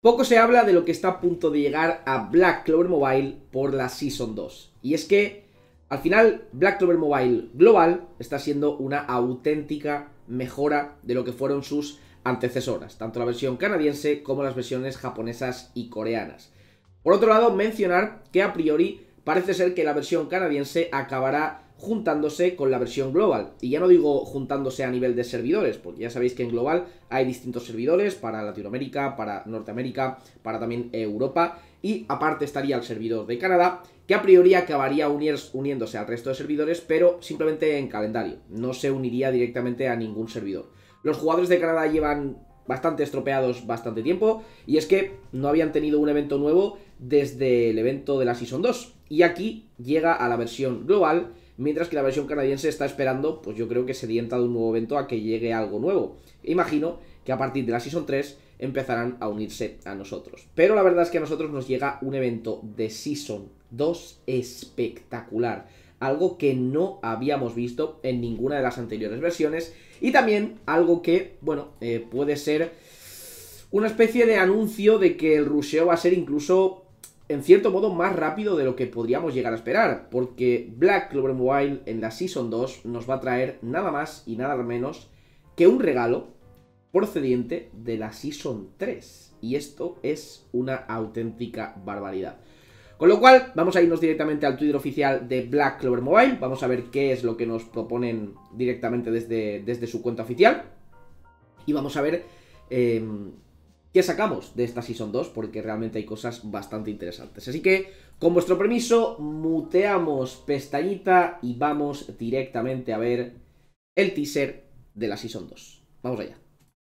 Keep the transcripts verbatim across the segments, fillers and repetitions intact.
Poco se habla de lo que está a punto de llegar a Black Clover Mobile por la Season dos. Y es que, al final, Black Clover Mobile Global está siendo una auténtica mejora de lo que fueron sus antecesoras, tanto la versión canadiense como las versiones japonesas y coreanas. Por otro lado, mencionar que a priori parece ser que la versión canadiense acabará juntándose con la versión global. Y ya no digo juntándose a nivel de servidores, porque ya sabéis que en global hay distintos servidores para Latinoamérica, para Norteamérica, para también Europa. Y aparte estaría el servidor de Canadá, que a priori acabaría uniéndose al resto de servidores, pero simplemente en calendario. No se uniría directamente a ningún servidor. Los jugadores de Canadá llevan bastante estropeados bastante tiempo, y es que no habían tenido un evento nuevo desde el evento de la Season dos. Y aquí llega a la versión global, mientras que la versión canadiense está esperando, pues yo creo que sedienta de un nuevo evento a que llegue algo nuevo. Imagino que a partir de la Season tres empezarán a unirse a nosotros. Pero la verdad es que a nosotros nos llega un evento de Season dos espectacular. Algo que no habíamos visto en ninguna de las anteriores versiones. Y también algo que, bueno, eh, puede ser una especie de anuncio de que el rusheo va a ser incluso, en cierto modo, más rápido de lo que podríamos llegar a esperar, porque Black Clover Mobile en la Season dos nos va a traer nada más y nada menos que un regalo procedente de la Season tres, y esto es una auténtica barbaridad. Con lo cual, vamos a irnos directamente al Twitter oficial de Black Clover Mobile, vamos a ver qué es lo que nos proponen directamente desde, desde su cuenta oficial, y vamos a ver eh, qué sacamos de esta Season dos, porque realmente hay cosas bastante interesantes. Así que, con vuestro permiso, muteamos pestañita y vamos directamente a ver el teaser de la Season dos. Vamos allá.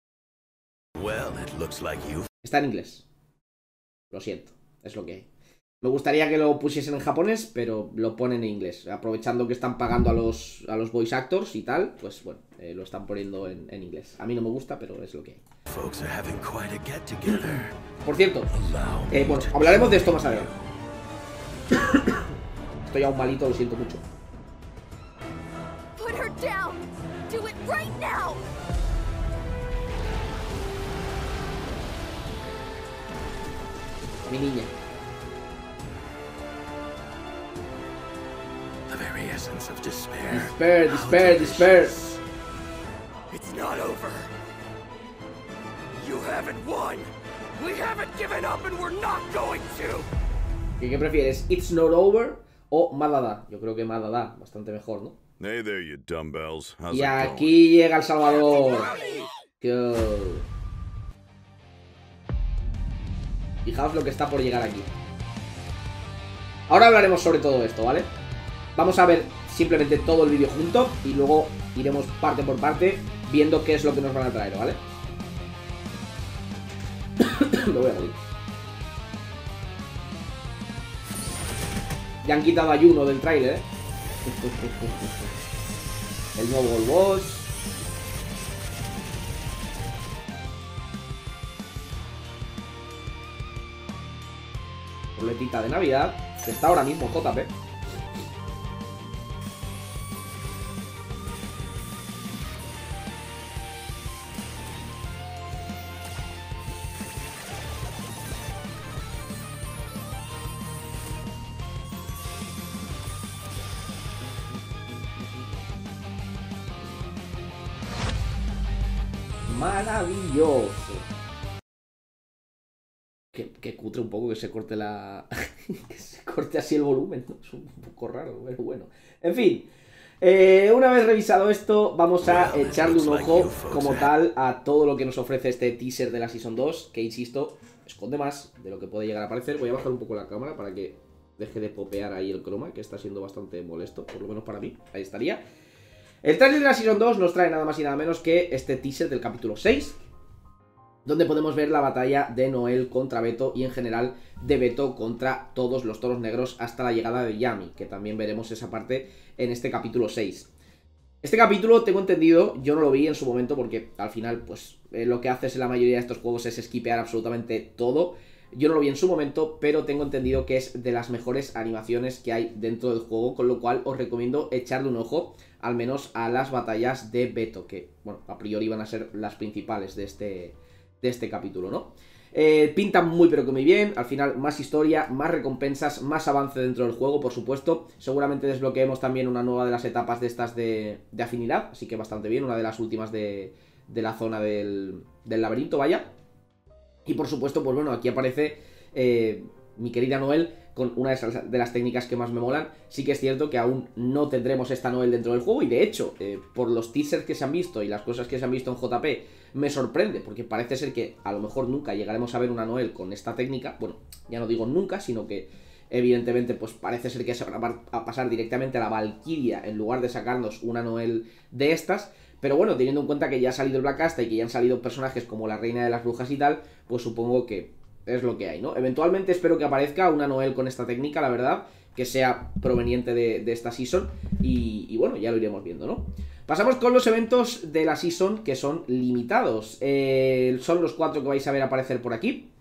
Está en inglés. Lo siento, es lo que hay. Me gustaría que lo pusiesen en japonés, pero lo ponen en inglés. Aprovechando que están pagando a los, a los voice actors y tal, pues bueno, eh, lo están poniendo en, en inglés. A mí no me gusta, pero es lo que hay. Por cierto, eh, bueno, hablaremos de esto más adelante. Estoy aún malito, lo siento mucho. Mi niña. Despair, despair, despair. It's not over. You haven't won. We haven't given up and we're not going to. ¿Qué, qué prefieres? It's not over o Madada. Yo creo que Madada, bastante mejor, ¿no? Hey there, you dumbbells. How's Y it aquí llega El Salvador. Go. Fijaos lo que está por llegar aquí. Ahora hablaremos sobre todo esto, ¿vale? Vamos a ver simplemente todo el vídeo junto y luego iremos parte por parte viendo qué es lo que nos van a traer, ¿vale? Lo voy a morir. Ya han quitado a Juno del tráiler, ¿eh? El nuevo Gold Boss. Ruletita de Navidad, que está ahora mismo J P. Maravilloso. Que, que cutre un poco que se corte la... que se corte así el volumen, ¿no? Es un poco raro, pero bueno. En fin, eh, una vez revisado esto, vamos a echarle un ojo como tal a todo lo que nos ofrece este teaser de la Season dos, que insisto, esconde más de lo que puede llegar a aparecer. Voy a bajar un poco la cámara para que deje de popear ahí el croma, que está siendo bastante molesto, por lo menos para mí. Ahí estaría. El trailer de la Season dos nos trae nada más y nada menos que este teaser del capítulo seis, donde podemos ver la batalla de Noel contra Beto y en general de Beto contra todos los toros negros hasta la llegada de Yami, que también veremos esa parte en este capítulo seis. Este capítulo, tengo entendido, yo no lo vi en su momento porque al final pues eh, lo que haces en la mayoría de estos juegos es skipear absolutamente todo. Yo no lo vi en su momento, pero tengo entendido que es de las mejores animaciones que hay dentro del juego, con lo cual os recomiendo echarle un ojo, al menos a las batallas de Beto, que, bueno, a priori van a ser las principales de este, de este capítulo, ¿no? Eh, pinta muy pero que muy bien, al final más historia, más recompensas, más avance dentro del juego, por supuesto. Seguramente desbloqueemos también una nueva de las etapas de estas de, de afinidad, así que bastante bien, una de las últimas de, de la zona del, del laberinto, vaya. Y por supuesto, pues bueno, aquí aparece eh, mi querida Noelle con una de, esas, de las técnicas que más me molan. Sí que es cierto que aún no tendremos esta Noelle dentro del juego y de hecho, eh, por los teasers que se han visto y las cosas que se han visto en J P, me sorprende, porque parece ser que a lo mejor nunca llegaremos a ver una Noelle con esta técnica. Bueno, ya no digo nunca, sino que evidentemente pues parece ser que se va a pasar directamente a la Valkyria en lugar de sacarnos una Noelle de estas. Pero bueno, teniendo en cuenta que ya ha salido el Black Asta y que ya han salido personajes como la Reina de las Brujas y tal, pues supongo que es lo que hay, ¿no? Eventualmente espero que aparezca una Noelle con esta técnica, la verdad, que sea proveniente de, de esta season y, y bueno, ya lo iremos viendo, ¿no? Pasamos con los eventos de la season que son limitados. Eh, son los cuatro que vais a ver aparecer por aquí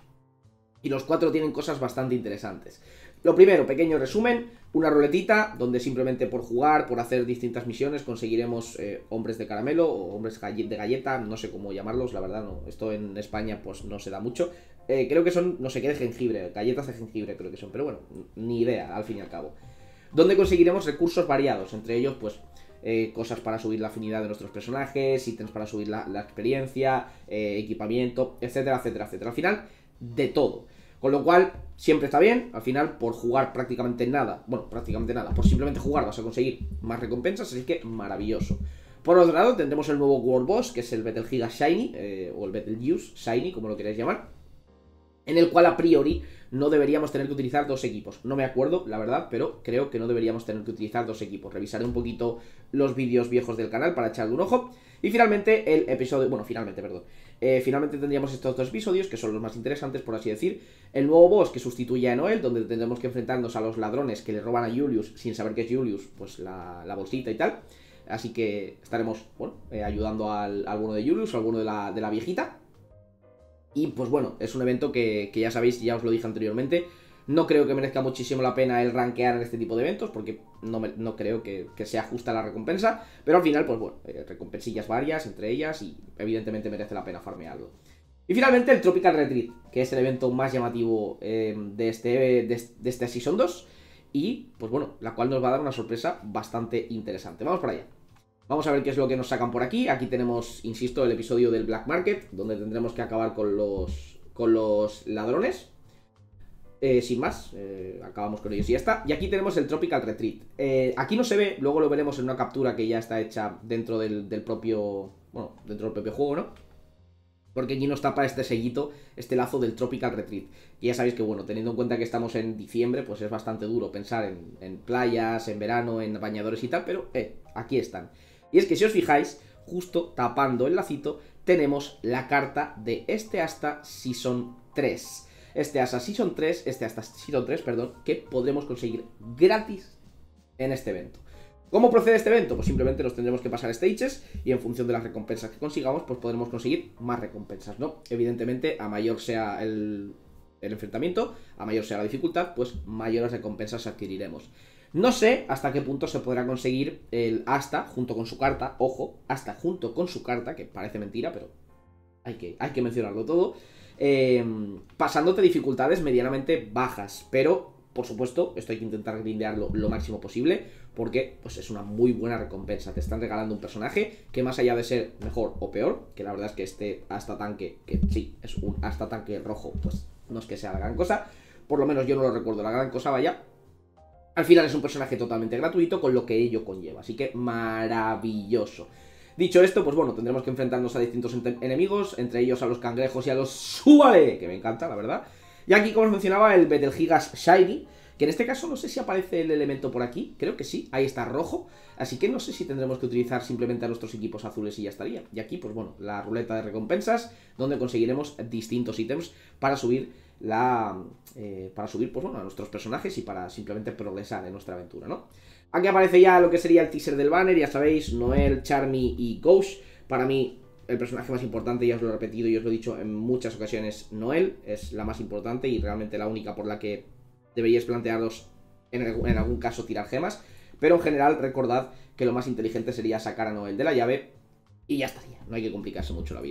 y los cuatro tienen cosas bastante interesantes. Lo primero, pequeño resumen, una ruletita donde simplemente por jugar, por hacer distintas misiones conseguiremos eh, hombres de caramelo o hombres de galleta, no sé cómo llamarlos, la verdad no, esto en España pues no se da mucho. Eh, creo que son, no sé qué, de jengibre, galletas de jengibre creo que son, pero bueno, ni idea al fin y al cabo. Donde conseguiremos recursos variados, entre ellos pues eh, cosas para subir la afinidad de nuestros personajes, ítems para subir la, la experiencia, eh, equipamiento, etcétera, etcétera, etcétera. Al final, de todo. Con lo cual, siempre está bien, al final, por jugar prácticamente nada, bueno, prácticamente nada, por simplemente jugar vas a conseguir más recompensas, así que maravilloso. Por otro lado, tendremos el nuevo World Boss, que es el Betelgeuse Shiny, eh, o el Betelgeuse Shiny, como lo queráis llamar, en el cual a priori no deberíamos tener que utilizar dos equipos. No me acuerdo, la verdad, pero creo que no deberíamos tener que utilizar dos equipos. Revisaré un poquito los vídeos viejos del canal para echarle un ojo. Y finalmente el episodio, bueno, finalmente, perdón. Eh, finalmente tendríamos estos dos episodios, que son los más interesantes, por así decir. El nuevo boss que sustituye a Noelle, donde tendremos que enfrentarnos a los ladrones que le roban a Julius, sin saber que es Julius, pues la, la bolsita y tal. Así que estaremos, bueno, eh, ayudando al, a alguno de Julius, o a alguno de la, de la viejita. Y pues bueno, es un evento que, que ya sabéis, ya os lo dije anteriormente. No creo que merezca muchísimo la pena el rankear en este tipo de eventos, porque no, me, no creo que, que sea justa la recompensa. Pero al final, pues bueno, eh, recompensillas varias entre ellas y evidentemente merece la pena farmearlo. Y finalmente el Tropical Retreat, que es el evento más llamativo eh, de, este, de, de este Season dos. Y pues bueno, la cual nos va a dar una sorpresa bastante interesante. Vamos para allá. Vamos a ver qué es lo que nos sacan por aquí. Aquí tenemos, insisto, el episodio del Black Market, donde tendremos que acabar con los, con los ladrones. Eh, sin más, eh, acabamos con ellos y ya está. Y aquí tenemos el Tropical Retreat. Eh, aquí no se ve, luego lo veremos en una captura que ya está hecha dentro del, del propio, bueno, dentro del propio juego, ¿no? Porque aquí nos tapa este sellito, este lazo del Tropical Retreat. Y ya sabéis que, bueno, teniendo en cuenta que estamos en diciembre, pues es bastante duro pensar en, en playas, en verano, en bañadores y tal, pero, eh, aquí están. Y es que si os fijáis, justo tapando el lacito, tenemos la carta de este hasta Season tres. Este hasta Season tres, este hasta Season tres, perdón, que podremos conseguir gratis en este evento. ¿Cómo procede este evento? Pues simplemente nos tendremos que pasar stages y en función de las recompensas que consigamos, pues podremos conseguir más recompensas, ¿no? Evidentemente, a mayor sea el, el enfrentamiento, a mayor sea la dificultad, pues mayores recompensas adquiriremos. No sé hasta qué punto se podrá conseguir el hasta junto con su carta, ojo, hasta junto con su carta, que parece mentira, pero hay que, hay que mencionarlo todo, eh, pasándote dificultades medianamente bajas, pero por supuesto esto hay que intentar grindearlo lo máximo posible, porque pues es una muy buena recompensa. Te están regalando un personaje que, más allá de ser mejor o peor, que la verdad es que este hasta tanque, que sí, es un hasta tanque rojo, pues no es que sea la gran cosa, por lo menos yo no lo recuerdo la gran cosa, vaya. Al final es un personaje totalmente gratuito, con lo que ello conlleva, así que maravilloso. Dicho esto, pues bueno, tendremos que enfrentarnos a distintos enemigos, entre ellos a los cangrejos y a los súbale, que me encanta, la verdad. Y aquí, como os mencionaba, el Betelgeuse Shiny, que en este caso no sé si aparece el elemento por aquí, creo que sí, ahí está rojo, así que no sé si tendremos que utilizar simplemente a nuestros equipos azules y ya estaría. Y aquí, pues bueno, la ruleta de recompensas, donde conseguiremos distintos ítems para subir la eh, para subir, pues bueno, a nuestros personajes y para simplemente progresar en nuestra aventura, ¿no? Aquí aparece ya lo que sería el teaser del banner, ya sabéis, Noelle, Charmy y Ghost. Para mí, el personaje más importante, ya os lo he repetido y os lo he dicho en muchas ocasiones, Noelle es la más importante y realmente la única por la que deberíais plantearos en, en algún caso tirar gemas, pero en general recordad que lo más inteligente sería sacar a Noelle de la llave y ya estaría, no hay que complicarse mucho la vida.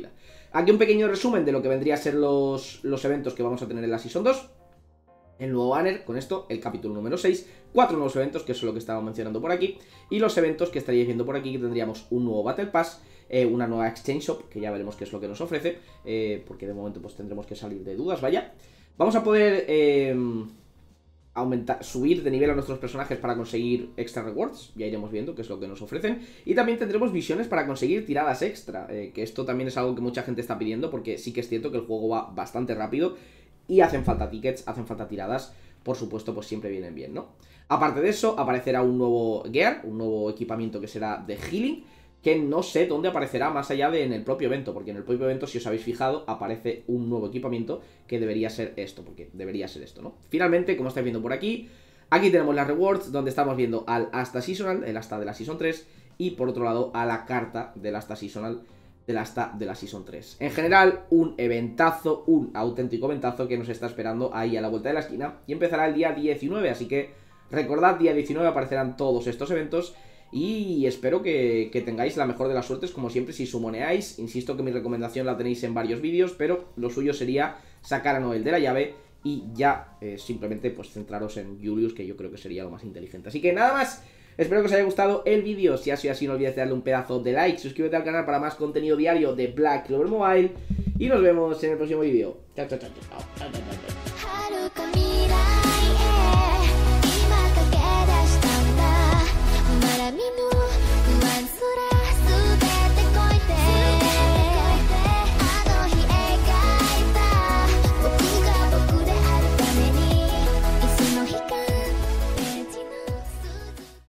Aquí un pequeño resumen de lo que vendría a ser los, los eventos que vamos a tener en la Season dos. El nuevo banner, con esto, el capítulo número seis, cuatro nuevos eventos, que es lo que estaba mencionando por aquí, y los eventos que estaríais viendo por aquí, que tendríamos un nuevo Battle Pass, eh, una nueva Exchange Shop, que ya veremos qué es lo que nos ofrece, eh, porque de momento pues tendremos que salir de dudas, vaya. Vamos a poder eh, aumentar, subir de nivel a nuestros personajes para conseguir extra rewards, ya iremos viendo qué es lo que nos ofrecen, y también tendremos visiones para conseguir tiradas extra, eh, que esto también es algo que mucha gente está pidiendo, porque sí que es cierto que el juego va bastante rápido, y hacen falta tickets, hacen falta tiradas, por supuesto, pues siempre vienen bien, ¿no? Aparte de eso, aparecerá un nuevo gear, un nuevo equipamiento que será de healing, que no sé dónde aparecerá más allá de en el propio evento, porque en el propio evento, si os habéis fijado, aparece un nuevo equipamiento que debería ser esto, porque debería ser esto, ¿no? Finalmente, como estáis viendo por aquí, aquí tenemos las rewards, donde estamos viendo al Asta Seasonal, el Asta de la Season tres, y por otro lado, a la carta del Asta Seasonal, del Asta de la Season tres. En general, un eventazo, un auténtico eventazo que nos está esperando ahí a la vuelta de la esquina y empezará el día diecinueve, así que recordad, día diecinueve aparecerán todos estos eventos y espero que, que tengáis la mejor de las suertes, como siempre, si sumoneáis. Insisto que mi recomendación la tenéis en varios vídeos, pero lo suyo sería sacar a Noel de la llave y ya eh, simplemente pues centraros en Julius, que yo creo que sería lo más inteligente. Así que nada más. Espero que os haya gustado el vídeo. Si ha sido así, no olvides darle un pedazo de like, suscríbete al canal para más contenido diario de Black Clover Mobile y nos vemos en el próximo vídeo. Chao, chao, chao, chao, chao, chao, chao.